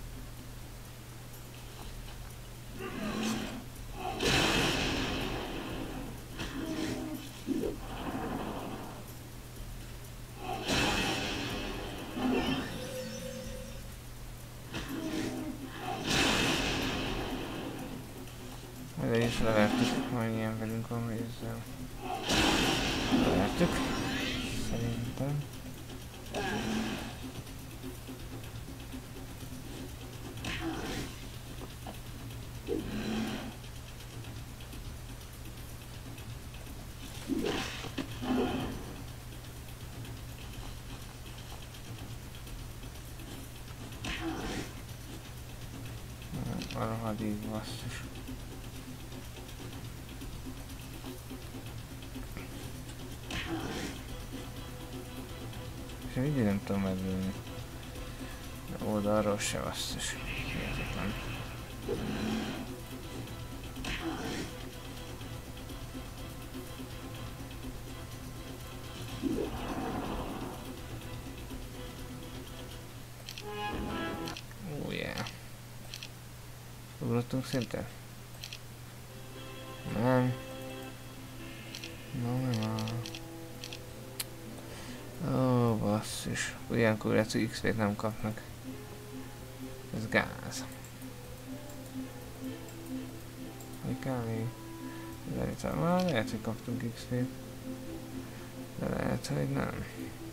De is levertük, majd ilyen velünk van, hogy ezzel levertük, szerintem. A rohadék basszus. És így nem tudom meglőni. De oldalról se basszus. Hihetetlen. Oh yeah. Ugrottunk szinte? Nem. Nem, nem. Ó, basszus. Ilyenkor lesz, hogy iksz pét nem kapnak. Ez gáz. Mi kell még? Már lehet, hogy kaptunk iksz pét. De lehet, hogy nem.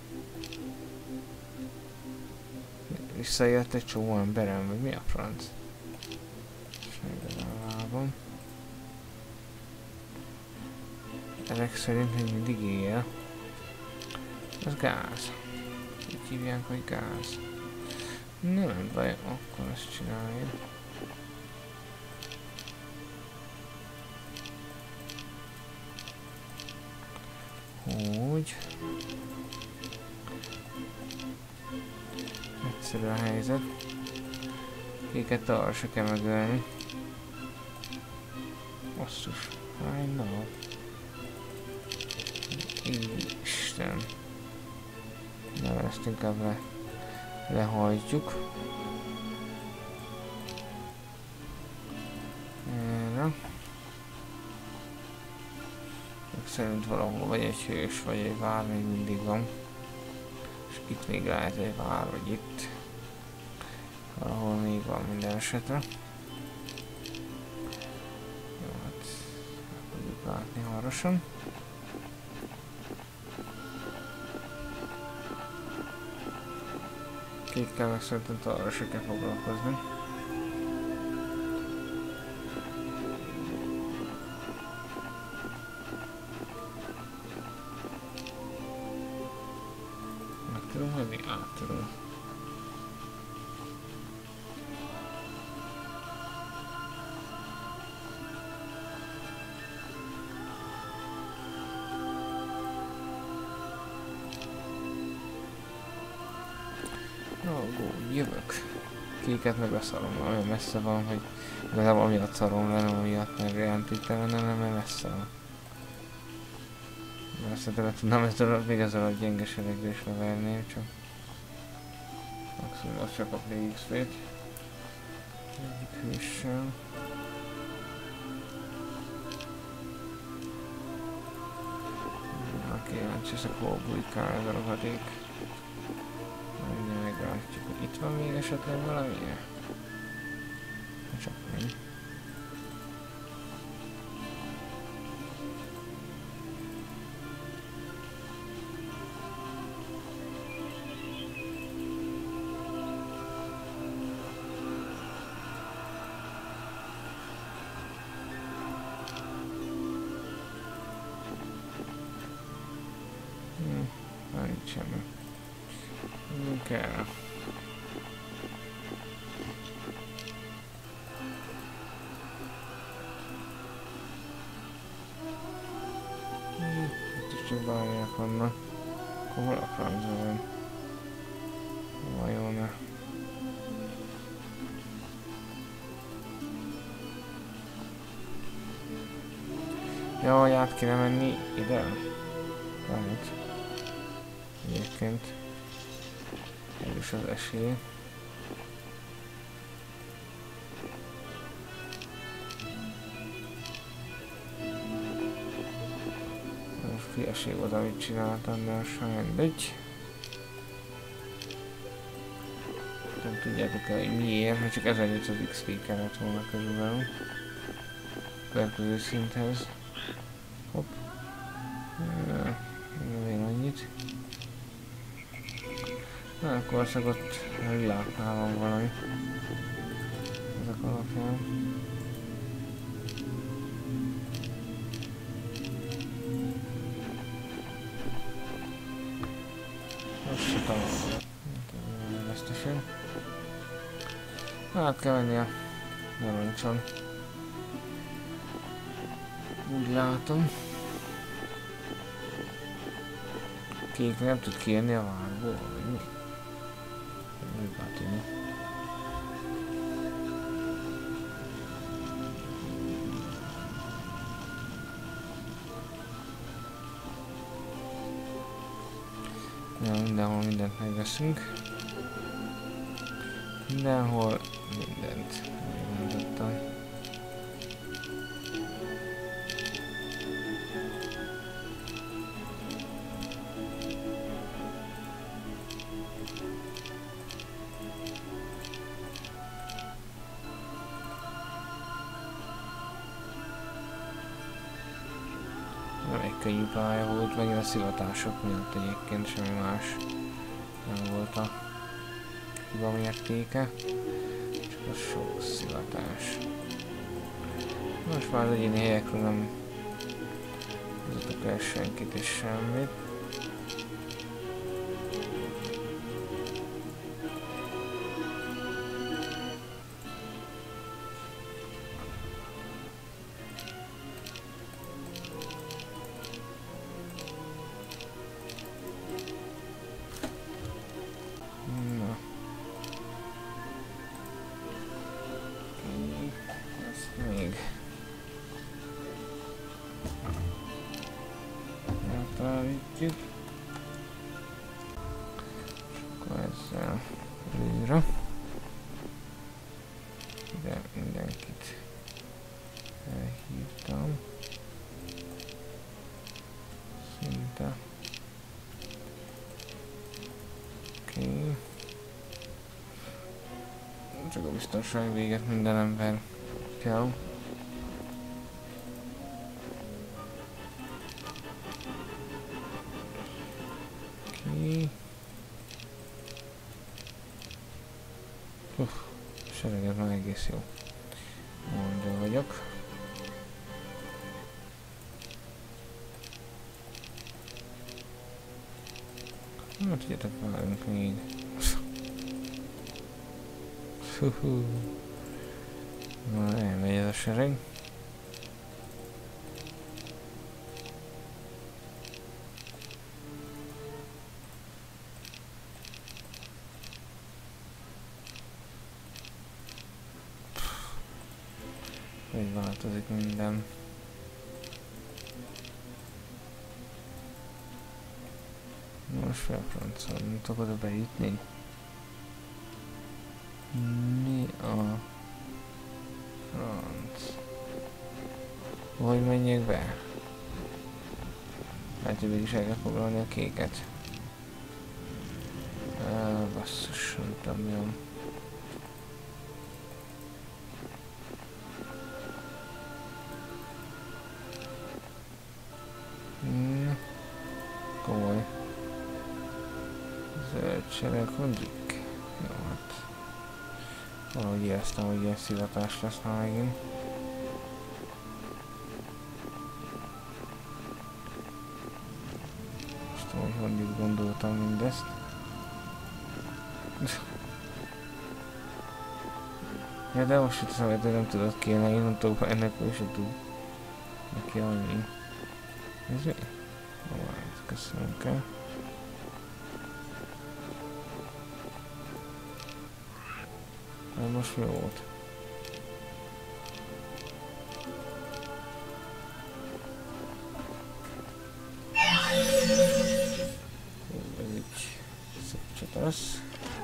Visszajött egy csomó emberem, vagy mi a franc? Lábam. Ezek szerint még mindig él. Ez gáz. Úgy hívják, hogy gáz. Nem baj, akkor ezt csináljuk. Úgy. Egyszerű a helyzet. Kéket arra se kell megölni. Basszus. I know. Isten. Na, ezt inkább le, lehajtjuk. Erre. Szerint valahol vagy egy hős, vagy egy vár még mindig van. És itt még lehet egy vár, vagy itt. Valahol még van minden esetre. Jó, hát tudjuk látni hamarosan. Kékkel meg szerintem arra se kell foglalkozni. Meg tudom venni? Át tudom. Oh, go, jövök. Kéket meg leszarom, olyan messze van, hogy igazából amiatt szarom le, nem amiatt, mert reánt itt elmenem, nem, mert messze van. Persze tőle tudnám ezzel, még ezzel a gyenge sereggel is leverném, csak maximum az csak kap végig x pét. Egyik hőssel. Na kíváncsi, ez a kóbulika, ez a rohadék. Mindjárt meglátjuk, hogy itt van még esetleg valami? Csak nem. Nincs semmi. Nem kell. Itt is csak bárják vannak. Akkor hol a francba van? Vajon? Jaj, át kéne menni ide? Lehet. Egyébként ez is az esély. Most hülyeség volt, amit csináltam, de most már mindegy. Nem tudjátok el, hogy miért, mert csak ezernyolcszáz iksz pé kellett volna körülbelül. Következő szinthez. Hopp. Még annyit. Na, akkor csak ott világnál van valami. Ezek alapján. Most se találom. Vesztesen. Hát kell menni a narancson. Úgy látom. Kék nem tud kijönni a várból, vagy mi? Úgy látom. Ja, mindenhol mindent megveszünk. Mindenhol mindent megmondottam. Nem egy könnyű pálya volt, megint a szivatások miatt egyébként semmi más nem volt a hiba mértéke, csak a sok szivatás. Most már az egyéni helyekről nem hozzatok el senkit és semmit. Eltállítjuk. Akkor ezzel újra. Ide mindenkit elhívtam. Szinte. Oké. Okay. Csak a biztonság véget minden ember kell. Uff, sereget már egész jó. Mondja vagyok. Na, tudjátok, várunk még. Huhu. Na, elmegy ez a sereg. tartozik minden. Most fel a francon, nem tudok oda bejutni. Mi a franc? Hogy menjek be? Hát, hogy végig el kell foglalni a kéket. Ah, basszus, nem tudom mi van. Hmm. Komoly. Zöld sereg, hondik. Jó, hát. Valahogy éreztem, hogy ilyen szivatás lesz már megint. Most tudom, hogy hondig gondoltam mindezt. Ja, de most itt szóval, hogy nem tudod kérni, én nem tudok, ennek ő sem tud neki annyi. Ez mi? Jó, hát köszönöm kell. Hát most mi volt? Jó, ez így szép csatasz.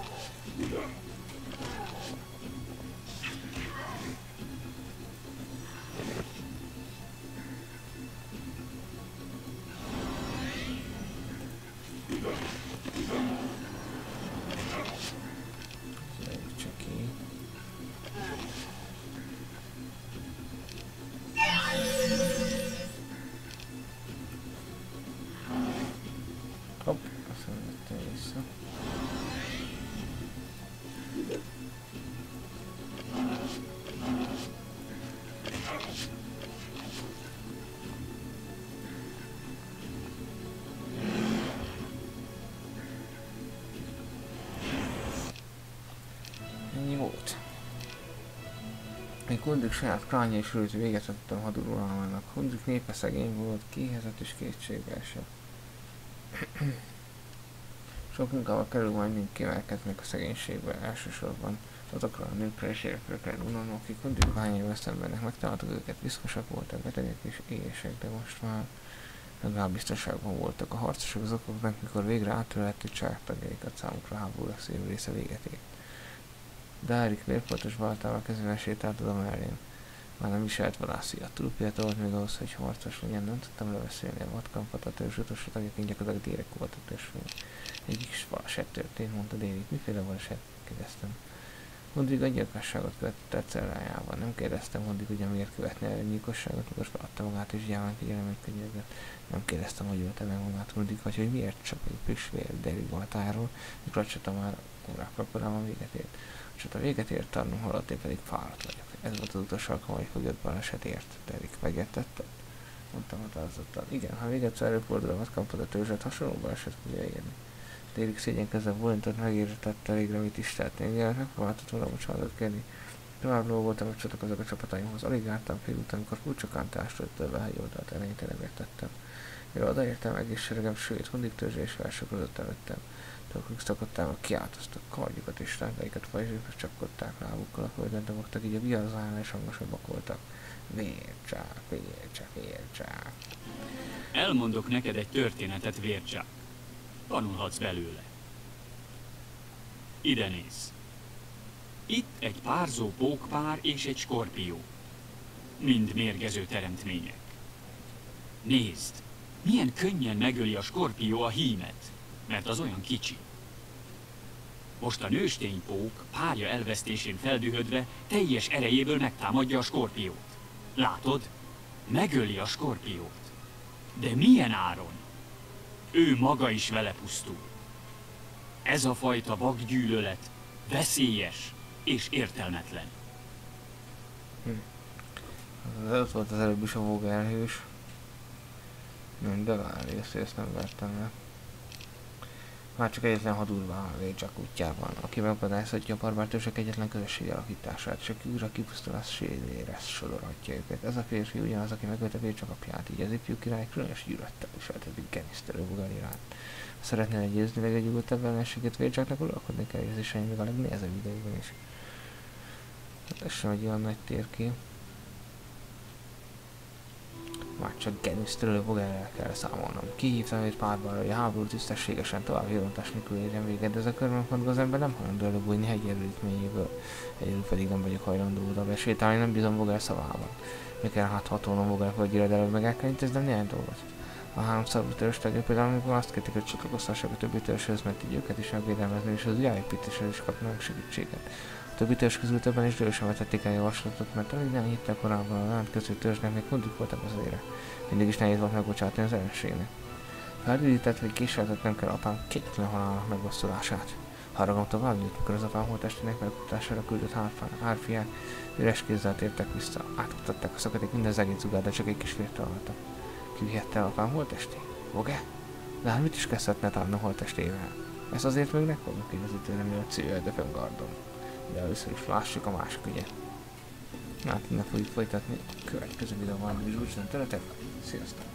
Hopp, aztán jöttem vissza. Ennyi volt. Még Kundrik saját klánja és ült véget adtam haduralmának. Kundrik népe szegény volt, kiéhezett és kétségbe esett. Sok munkával kerül majd mind kiemelkednek a szegénységbe, elsősorban azokra a nőkre és gyerekekre unalma, akik Kundrik bányaival szenvednek, megtaláltak őket, viszkosak voltak, betegek és éhesek, de most már legalább biztonságban voltak a harcosok az okoknak, mikor végre átölelhető családtagjaikat számukra háborúra szélő része véget ért. Dárik vérfoltos baltával kezében sétált oda mellém. Már nem viselt valászia. Túl fiatal még ahhoz, hogy harcos legyen, nem tudtam leveszélni a vadkampot, a törzs utolsó tagjaként gyakorlatilag Dérek volt a törzsvény. Egy kis baleset történt, mondta Dérik. Miféle baleset? Kérdeztem. Mondjuk a gyilkosságot követett a cellájában. Nem kérdeztem mondjuk, hogy miért követne el a gyilkosságot, mikor feladta magát és gyámán figyelem egy könyörgött. Nem kérdeztem, hogy ölte meg magát mondjuk, vagy hogy miért csak egy friss vér Dérik voltáról, mikor a csata már órákkal korábban véget ért. A csata véget ért, tarnom halott, én pedig fáradt vagyok. Ez volt az utolsó alkalom, hogy foglyott baleset ért. Dérik megértetted? Mondtam határozottan. Igen, ha még egyszer előfordul a vadkampod a törzset, hasonló baleset fogja érni. Dérik szégyenkezve bólintott, megértette végre, mit is tehetni. Igen, megpróbáltat volna bocsánatot kérni. Tovább voltam, hogy csatlakozok a csapataimhoz. Alig jártam fél után, amikor furcsa kántástól több a helyi oldalt elején megértettem. Mire odaértem, egész seregem sőt, hundik törzse és felsokozott előttem. Tolkuk szakadtának, kiáltoztak, kardjukat és rándaikat fajzsőkre csapkodták lábukkal, a földön dobogtak, így a viarzálnál és hangosabbak voltak. Vércsák, vércsák, vércsák. Elmondok neked egy történetet, Vércsák. Tanulhatsz belőle. Ide nézz. Itt egy párzó pókpár és egy skorpió. Mind mérgező teremtmények. Nézd, milyen könnyen megöli a skorpió a hímet, mert az olyan kicsi. Most a nőstény pók párja elvesztésén feldühödve teljes erejéből megtámadja a skorpiót. Látod? Megöli a skorpiót. De milyen áron? Ő maga is vele pusztul. Ez a fajta vakgyűlölet veszélyes és értelmetlen. Hm. Az ott volt az előbb is a vógerhős. Nem, de várj, ezt, ezt nem vertem le. Már csak egyetlen hadurva a Vércsák útjában, aki megakadályozhatja a barbártörzsek egyetlen közösség alakítását, és aki újra kipusztulás sérülére sodorhatja őket. Ez a férfi ugyanaz, aki megölte Vércsák apját, így az ifjú király különös gyűlölettel viseltetik genisztelő Bugar iránt. Ha szeretne legyőzni legegyűlöltebb ellenséget Vércsáknak, uralkodni kell érzéseim még a legnehezebb idejében is. Hát ez sem egy olyan nagy térkép. Már csak genisztörölő Vogelrel kell számolnom. Kihívtam őt párban, hogy a háború tisztességesen tovább virontás nélkül érjen véget, de ez a körülménypontban az ember nem hajlandó előbújni hegyi erődítményéből. Egyedül pedig nem vagyok hajlandó oda besétálni, nem bízom Vogel szavában. Meg kell hát hatolnom Vogel földjére, de előbb meg el kell intéznem néhány dolgot. A három szarvú törös tagja például, amikor azt kérték, hogy csatlakoztassak a többi törzshöz, mert így őket is megvédelmezni, és az újjáépítéshez is kapnak segítséget. A többi törzs közül többen is sem vetették el javaslatot, mert alig nem hittek korábban a rendköző törzsnek, még mondjuk voltak az ére. Mindig is nehéz volt megbocsátani az ellenségnek. Felüdített, hogy késeltet nem kell apám kétlen halálnak megbosszulását. Haragom tovább jött, mikor az apám holttestének megkutatására küldött hárfiák üres kézzel tértek vissza. Átkutatták a szakadék minden az egész zugát, de csak egy kis vért találtak. Ki vihette el apám holttestét? Voge? De hát mit is kezdhetne talán a holttestével? Ez azért még megfognak igazi tőlem, miatt szívvel de fönngardom. De először is lássuk a másik ügyet. Hát innen fogjuk folytatni a következő videóban, is úgy területek. Sziasztok!